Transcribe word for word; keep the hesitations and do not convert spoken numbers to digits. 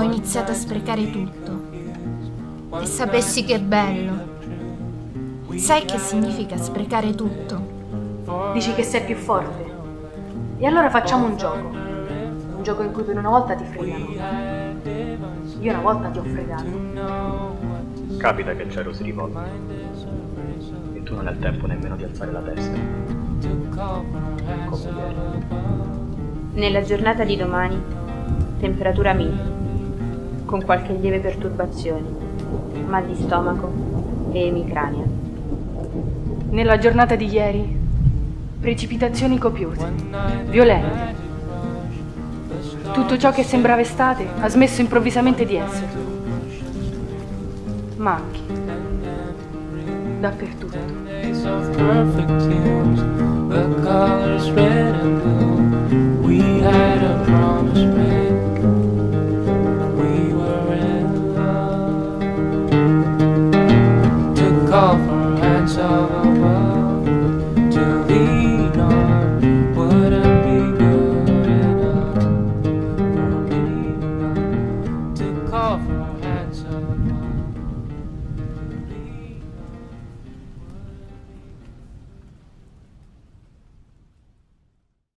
ho iniziato a sprecare tutto. E sapessi che bello. Sai che significa sprecare tutto? Dici che sei più forte? E allora facciamo un gioco. Un gioco in cui per una volta ti fregano. Io una volta ti ho fregato. Capita che il cielo si rivolta e tu non hai il tempo nemmeno di alzare la testa. Come ieri. Nella giornata di domani, temperatura mite, con qualche lieve perturbazione, mal di stomaco e emicrania. Nella giornata di ieri, precipitazioni copiose, violente. Tutto ciò che sembrava estate ha smesso improvvisamente di esserlo. Manchi. Dappertutto.